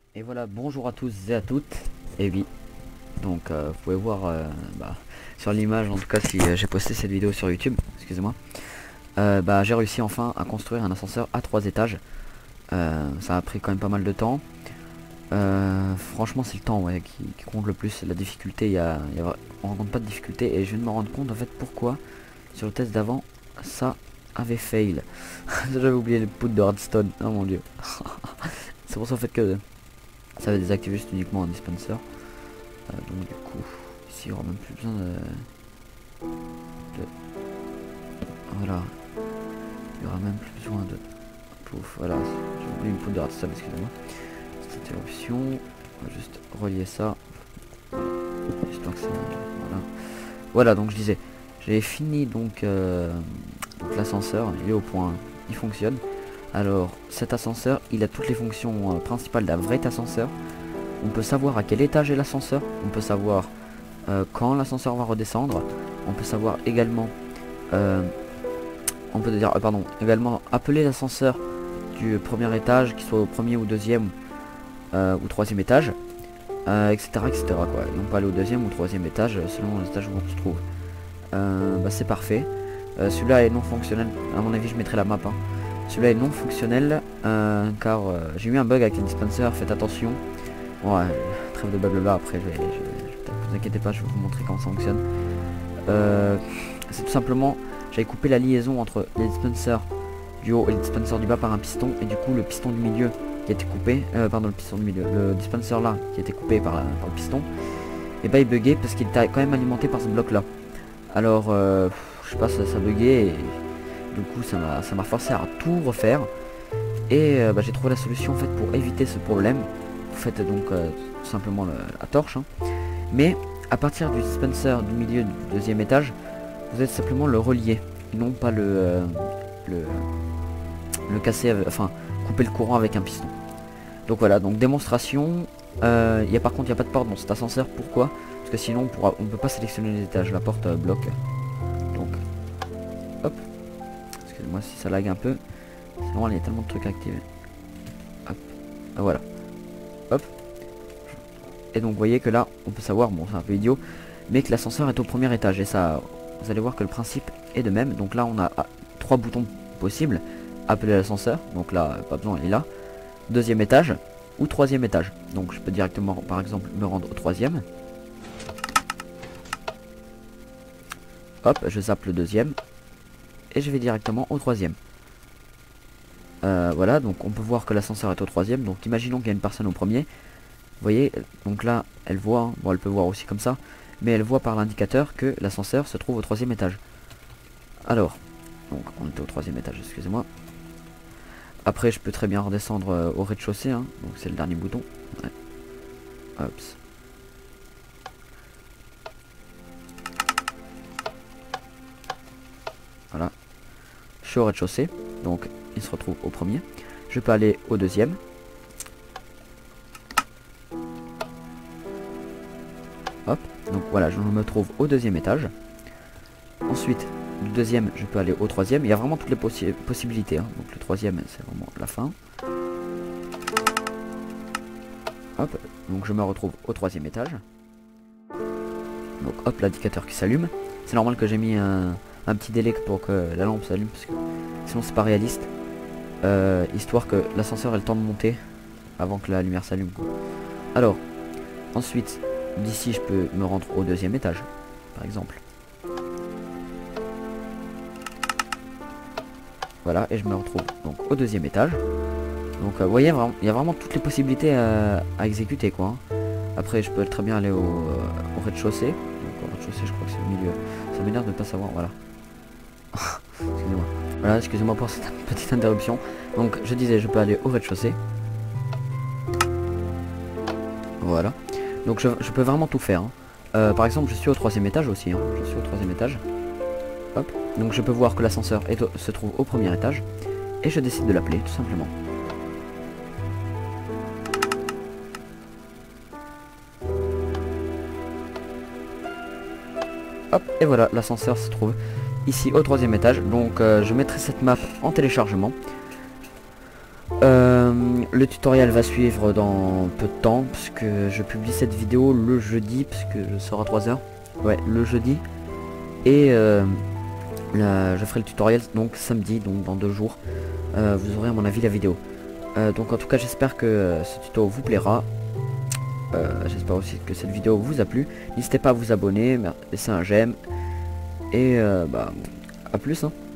Et voilà, bonjour à tous et à toutes. Et oui, donc vous pouvez voir sur l'image, en tout cas si j'ai posté cette vidéo sur YouTube, excusez-moi. J'ai réussi enfin à construire un ascenseur à 3 étages. Ça a pris quand même pas mal de temps. Franchement c'est le temps ouais, qui compte le plus. La difficulté, on rencontre pas de difficulté. Et je viens de me rendre compte en fait pourquoi sur le test d'avant ça avait fail. J'avais oublié les poudres de redstone, oh mon dieu. C'est pour ça en fait que ça va désactiver juste uniquement un dispenser. Donc du coup, ici il n'y aura même plus besoin de... Voilà. Il n'y aura même plus besoin de... Pouf, voilà. J'ai oublié une poudre de redstone, excusez-moi. Cette interruption. On va juste relier ça. J'espère que c'est... Voilà. Voilà, donc je disais. J'ai fini donc l'ascenseur. Il est au point 1. Il fonctionne. Alors, cet ascenseur, il a toutes les fonctions principales d'un vrai ascenseur. On peut savoir à quel étage est l'ascenseur. On peut savoir quand l'ascenseur va redescendre. On peut savoir également également appeler l'ascenseur du premier étage, qu'il soit au premier ou deuxième ou troisième étage, etc., etc. quoi. Et on peut aller au deuxième ou troisième étage selon l'étage où on se trouve. C'est parfait. Celui-là est non fonctionnel. À mon avis, je mettrai la map. Celui-là est non fonctionnel car j'ai eu un bug avec les dispensers. Faites attention. Ouais, trêve de blabla. Après, vous inquiétez pas, je vais vous montrer comment ça fonctionne. C'est tout simplement, j'avais coupé la liaison entre les dispensers du haut et les dispensers du bas par un piston, et du coup le piston du milieu qui a été coupé, le piston du milieu, le dispenser là qui a été coupé par le piston, et il buguait parce qu'il était quand même alimenté par ce bloc là. Alors je sais pas, ça buguait et du coup ça m'a forcé à tout refaire. Et j'ai trouvé la solution en fait pour éviter ce problème. Vous faites donc tout simplement la torche, mais à partir du dispenser du milieu du deuxième étage, vous êtes simplement le relier, et non pas le casser, enfin couper le courant avec un piston. Donc voilà, donc démonstration. Par contre il n'y a pas de porte dans cet ascenseur. Pourquoi? Parce que sinon on peut pas sélectionner les étages, la porte bloque. Donc hop, excusez-moi si ça lag un peu, sinon il y a tellement de trucs à activer. Hop, voilà, hop. Et donc vous voyez que là on peut savoir, bon c'est un peu idiot, mais que l'ascenseur est au premier étage. Et ça, vous allez voir que le principe est de même. Donc là on a 3 boutons possibles. Appeler l'ascenseur, donc là pas besoin, il est là. Deuxième étage ou troisième étage. Donc je peux directement par exemple me rendre au troisième. Hop, je zappe le deuxième et je vais directement au troisième. Voilà, donc on peut voir que l'ascenseur est au troisième. Donc imaginons qu'il y a une personne au premier. Vous voyez, donc là elle voit, bon elle peut voir aussi comme ça, mais elle voit par l'indicateur que l'ascenseur se trouve au troisième étage. Alors, donc on était au troisième étage, excusez-moi. Après je peux très bien redescendre au rez-de-chaussée, donc c'est le dernier bouton. Ouais. Hops. Voilà. Je suis au rez-de-chaussée, donc il se retrouve au premier. Je peux aller au deuxième. Hop, donc voilà, je me trouve au deuxième étage. Ensuite, du deuxième, je peux aller au troisième. Il y a vraiment toutes les possibilités. Donc le troisième, c'est vraiment la fin. Hop, donc je me retrouve au troisième étage. Donc hop, l'indicateur qui s'allume. C'est normal que j'ai mis un petit délai pour que la lampe s'allume, parce que sinon c'est pas réaliste. Histoire que l'ascenseur ait le temps de monter avant que la lumière s'allume. Alors, ensuite, d'ici je peux me rendre au deuxième étage, par exemple. Voilà, et je me retrouve donc au deuxième étage. Donc vous voyez, il y a vraiment toutes les possibilités à exécuter quoi. Après je peux très bien aller au rez-de-chaussée. Donc au rez-de-chaussée je crois que c'est le milieu. Ça m'énerve de ne pas savoir, voilà. Excusez-moi. Voilà, excusez-moi pour cette petite interruption. Donc je disais, je peux aller au rez-de-chaussée. Voilà. Donc je peux vraiment tout faire. Par exemple je suis au troisième étage aussi. Je suis au troisième étage. Hop. Donc je peux voir que l'ascenseur se trouve au premier étage. Et je décide de l'appeler tout simplement. Hop, et voilà, l'ascenseur se trouve ici au troisième étage. Donc je mettrai cette map en téléchargement. Le tutoriel va suivre dans peu de temps, puisque je publie cette vidéo le jeudi, puisque je sors à 3 heures. Ouais, le jeudi. Et je ferai le tutoriel donc samedi, donc dans 2 jours. Vous aurez à mon avis la vidéo. Donc en tout cas j'espère que ce tuto vous plaira. J'espère aussi que cette vidéo vous a plu. N'hésitez pas à vous abonner, laisser un j'aime. Et bah à plus hein.